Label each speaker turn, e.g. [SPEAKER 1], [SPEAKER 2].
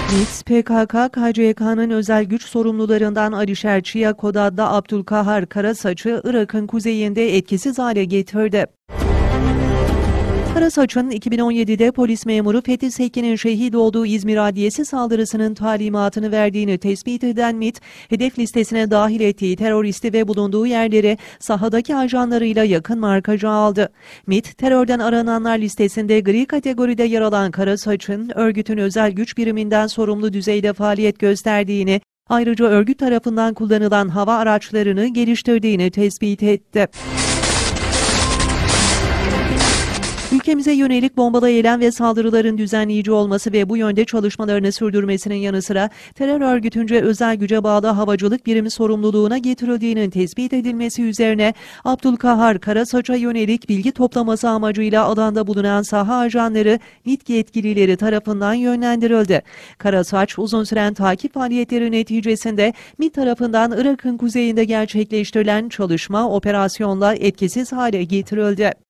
[SPEAKER 1] MİT, PKK, KCK'nın özel güç sorumlularından Alişer Çiyakod adlı Abdülkahar Karasaç'ı Irak'ın kuzeyinde etkisiz hale getirdi. Karasaç'ın 2017'de polis memuru Fethi Sekkin'in şehit olduğu İzmir Adliyesi saldırısının talimatını verdiğini tespit eden MİT, hedef listesine dahil ettiği teröristi ve bulunduğu yerleri sahadaki ajanlarıyla yakın markajı aldı. MİT, terörden arananlar listesinde gri kategoride yer alan Karasaç'ın örgütün özel güç biriminden sorumlu düzeyde faaliyet gösterdiğini, ayrıca örgüt tarafından kullanılan hava araçlarını geliştirdiğini tespit etti. Ülkemize yönelik bombalı eylem ve saldırıların düzenleyici olması ve bu yönde çalışmalarını sürdürmesinin yanı sıra terör örgütünce özel güce bağlı havacılık birimi sorumluluğuna getirildiğinin tespit edilmesi üzerine Abdülkahar Karasaç'a yönelik bilgi toplaması amacıyla alanda bulunan saha ajanları MİT yetkilileri tarafından yönlendirildi. Karasaç uzun süren takip faaliyetleri neticesinde MİT tarafından Irak'ın kuzeyinde gerçekleştirilen çalışma operasyonla etkisiz hale getirildi.